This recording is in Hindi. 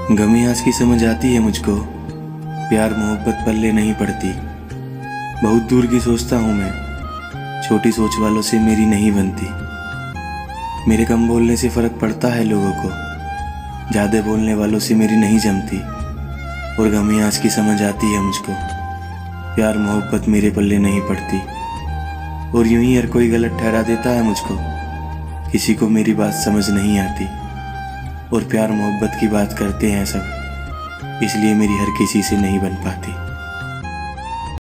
गमी आज की समझ आती है मुझको, प्यार मोहब्बत पल्ले नहीं पड़ती। बहुत दूर की सोचता हूँ मैं, छोटी सोच वालों से मेरी नहीं बनती। मेरे कम बोलने से फ़र्क पड़ता है लोगों को, ज़्यादा बोलने वालों से मेरी नहीं जमती। और गमी आज की समझ आती है मुझको, प्यार मोहब्बत मेरे पल्ले नहीं पड़ती। और यूं ही हर कोई गलत ठहरा देता है मुझको, किसी को मेरी बात समझ नहीं आती। और प्यार मोहब्बत की बात करते हैं सब, इसलिए मेरी हर किसी से नहीं बन पाती।